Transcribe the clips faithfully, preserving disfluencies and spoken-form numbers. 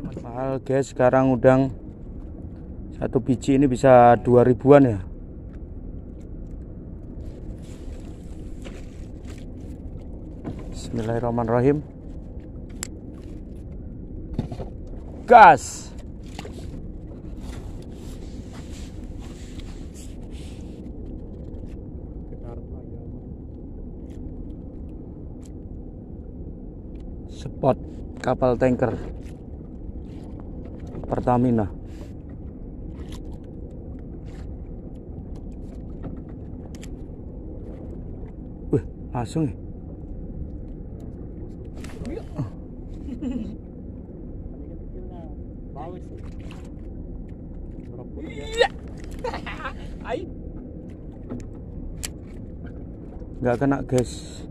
Mahal guys, sekarang udang satu biji ini bisa dua ribuan ya. Bismillahirrahmanirrahim. Gas. Spot kapal tanker Pertamina. Wih, langsung ya. Nggak kena guys.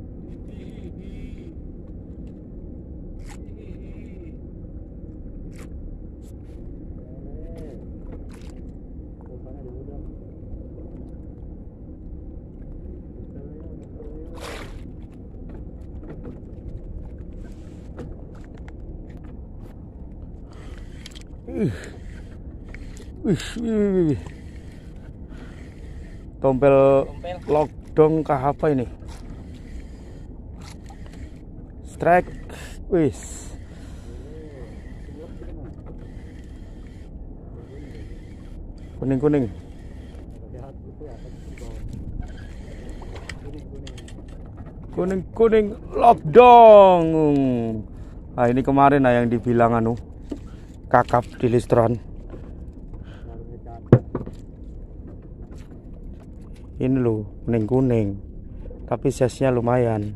Wih, wih, wih. Tompel, Tompel. Lockdown kah apa ini? Strike, wis. Kuning kuning. Kuning kuning lockdown. Nah ini kemarin nah yang dibilang anu kakap di listron. Ini loh kuning-kuning, tapi size-nya lumayan.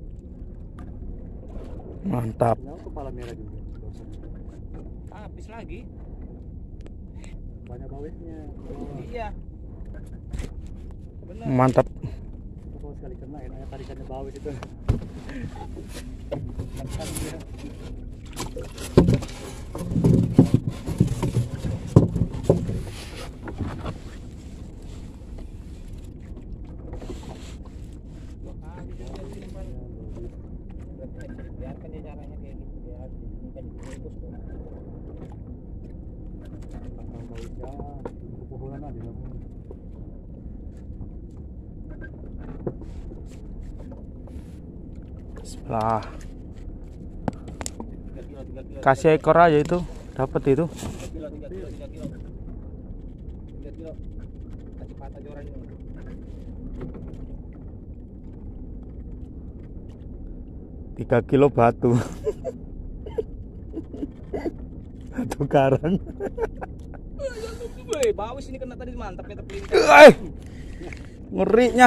Mantap. Kepala merah juga. Habis lagi. Banyak bawesnya. Iya. Benar. Mantap. Kalau sekali kena enaknya tarikannya bawes itu. Biarkan dia caranya kayak gitu, biar ini kan dibungkus tuh. Tangkang bawesnya, pepohonan aja kamu. Sebelah. Kasih ekor aja itu, dapat itu. tiga kilo, tiga kilo, tiga kilo. tiga kilo. Kasih patah joran ini. tiga kilo batu. Batu karang. Woi, bawis ini kena tadi mantap ya tapi. Eh, ngerinya.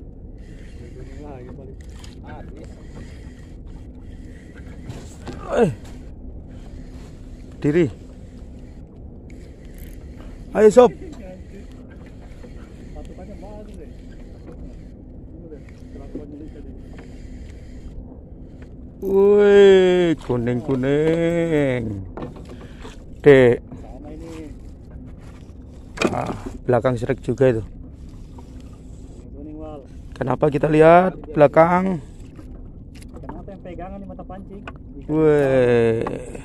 Habis. Eh, diri. Ayo sob. Patukannya bagus deh. Ini deh, kelakuan ini tadi. Wih, kuning-kuning. Dek. Sama ini. Ah, belakang strike juga itu. Kuning wal. Kenapa kita lihat belakang? Kenapa yang pegangan di mata pancing? Wih,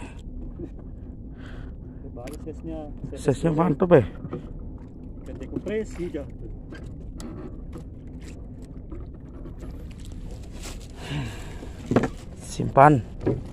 Bagus size-nya. size-nya mantap ya. Ketik kompresi jauh. Simpan.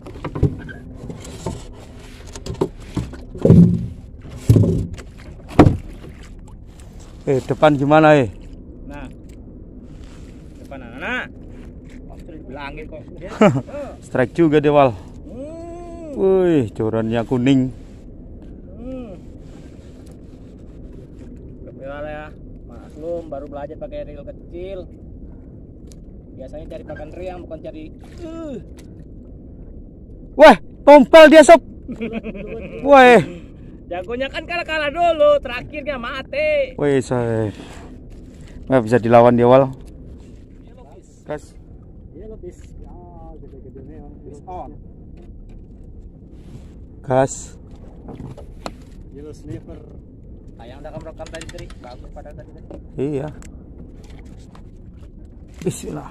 Eh, depan gimana eh? Nah. Depan anak. Pasti dibilangin kok. Ya. Strike juga dia wal. Hmm. Wih, jorannya kuning. Hmm. Udah ya. Maklum baru belajar pakai reel kecil. Biasanya cari pakan riang bukan cari uh. Wah, tompel dia sob. Wah, Jagonya kan kalah-kalah dulu, terakhirnya mati. wih saya nggak bisa dilawan dia wal. Gas. Iya lebih. Ya, gede-gede memang. On. Gas. Yellow snapper. Ayang udah kamu rekam tadi Tri, bagus pada tadi. Iya. Bismillah.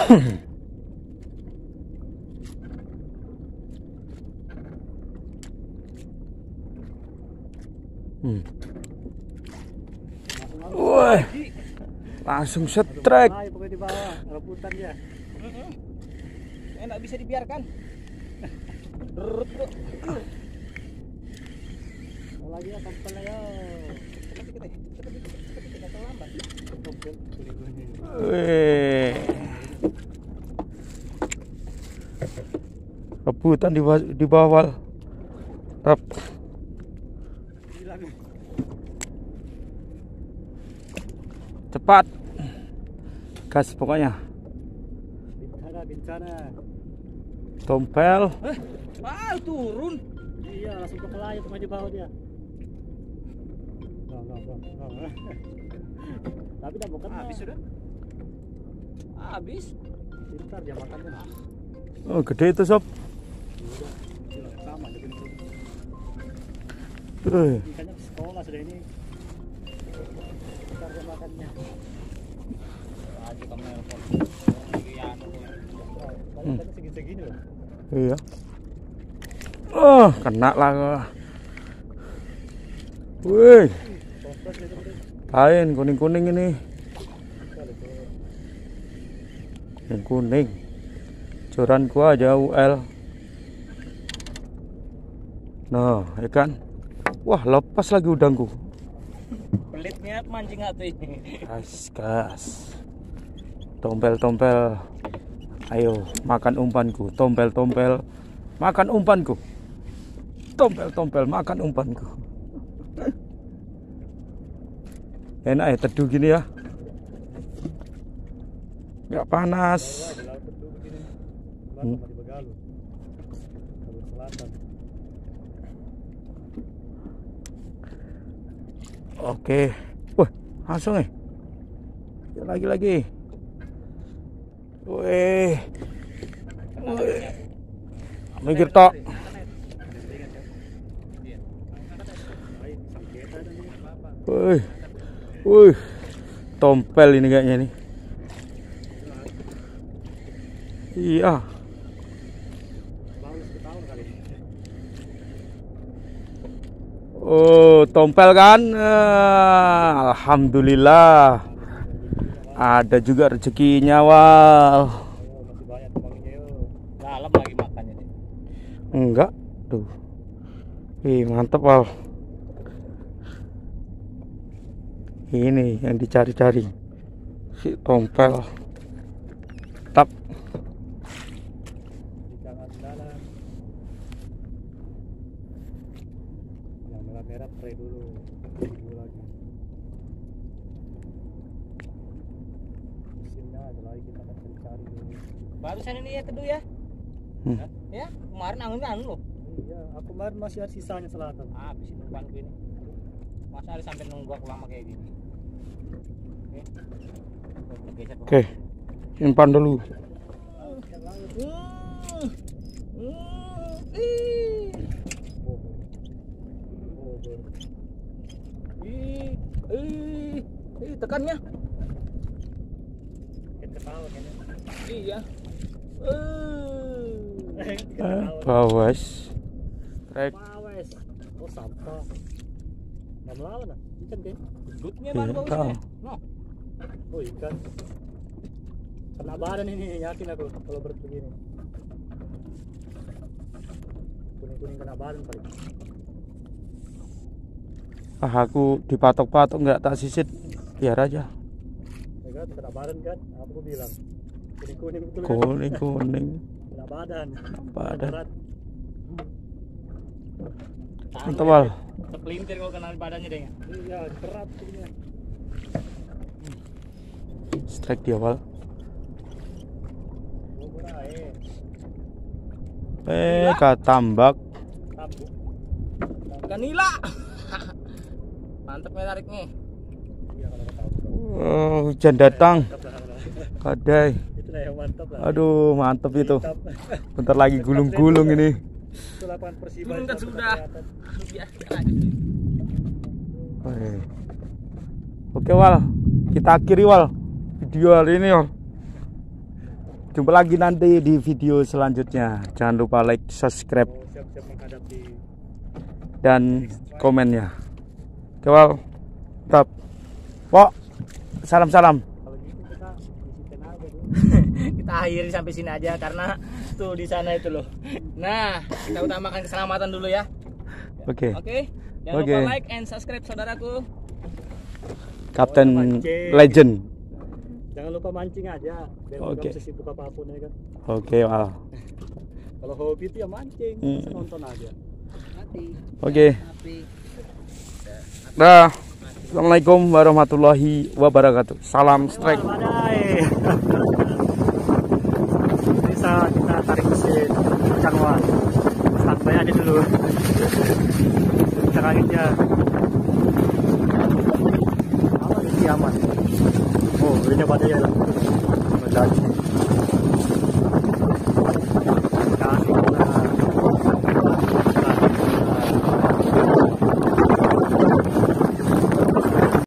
Hmm. Wah, langsung setrek. Ayo pokoknya di bawah, rebutan dia. Enak bisa dibiarkan. Rut, rut. Mau lagi ya tompel ya. Cepet dikit, cepet dikit, cepet dikit, nggak terlambat. Tompel kuning-kuning. Wih. Rebutan di bawah, di bawah. Rap. Hilang. Cepat. Gas pokoknya. Bencana, bencana. Tompel. Eh, ah turun. Iya, langsung ke pelayan cuma di bawah dia. Nggak, nggak, nggak, nggak. Tapi udah mau kena. Habis sudah. Habis. Pintar dia makannya. Oh, gede itu sob. Iya, sama jadi itu. Uh. Ikannya di sekolah sudah ini. Pintar dia makannya. Aja kamu nelpon. Iya, Kalau ikannya segini-segini loh. Iya. Oh, kena lah. Wih, Toples itu udah. lain kuning-kuning ini. Sekali tuh. Yang kuning. Joran gua aja U L. Nah, ya kan? Wah, lepas lagi udangku. Pelitnya mancing hati ini. Gas, gas. Tompel-tompel. Ayo, makan umpanku. Tompel-tompel. Makan umpanku. Tompel-tompel, makan umpanku. Enak ya teduh gini ya. Nggak panas. Di laut itu begini. Hmm. Di Begalu. Jalur selatan. Oke. Wah, langsung nih. Lagi-lagi. Wih. Wih. Mikir tok. Lain sangketa dan ini. Wih. Wih. Tompel ini kayaknya nih. Iya. Bagus setahun kali. Oh, tompel kan? Eh, Alhamdulillah. Ada juga rezekinya, Wal. Oh, masih banyak temannya yo. Dalam lagi makannya nih. Enggak. Tuh. Ih, mantap, Wal. Ini yang dicari-cari. Si tompel. Tap. Ikan dalam. Yang merah-merah spray dulu. Dulu lagi. Mesinnya ada lagi kita akan cari dulu. Barusan ini ya kedua ya. Hmm. Ya, kemarin angin anu loh. Iya, aku kemarin masih ada sisanya selatan. Habis ini umpanku ini. Masa ada sampai nunggu aku lama kayak gini. Oke. Bergeser. Oke. Simpan dulu. Ikan laut. Hmm. Hmm. Ih. Oh, oh, oh. Ih. Ih. Ih, tekannya. Ikan ketawa kayaknya. Iya. Eh. Ikan Eh, ketawa. bawas. Trek. Pawes. Oh, sampah. Nggak melawan ah? Ikan deh. Dudnya Iya, baru tahu. bagusnya. No. Oh, ikan. Kena badan ini, yakin aku kalau berat begini. Kuning-kuning kena badan paling. Ah, aku dipatok-patok nggak tak sisit. Biar aja. Ya kan, kena badan kan? Apa aku bilang? Kuning-kuning betul kan? Kuning-kuning. Kena badan. Badan. Berat. Mantap, Wal. Terpelintir kalau kena badannya deh. Iya, berat punya. Strike dia, Wal. Oh, murah eh. Eh, katambak. Tambuk. Ikan nila. Mantap ya tariknya. Iya, kalau ketahu. Oh, hujan datang. Badai. Itulah yang mantap lah. Aduh, mantep itu. Mantap. Bentar lagi gulung-gulung ini. Itu lapangan Persiba. Gulung kan itu sudah. kelihatan. Biasa aja sih. Wih. Oke, Wal. Kita akhiri, Wal. Video hari ini, Wal. Jumpa lagi nanti di video selanjutnya. Jangan lupa like, subscribe, Oh, siap-siap menghadapi. dan komennya. Kewal, tap, Pok, salam-salam. Kalau gitu kita isikan aja dulu. Kita akhiri sampai sini aja karena tuh di sana itu loh. Nah, kita utamakan keselamatan dulu ya. Oke, Oke. Jangan Oke. lupa like and subscribe saudaraku. Kapten mancing. Legend. Jangan lupa mancing aja. Biar Oke. nggak sibuk apapun ya kan. Oke, Wal. Kalau hobi itu ya mancing, Hmm. bisa nonton aja. Mati. Oke. Mati. Dah. Assalamualaikum warahmatullahi wabarakatuh. Salam strike. Badai. Bisa kita tarik mesin canwan. Santai aja dulu. Kencang anginnya. Aman sih aman. Oh, ini badai ya. Badai.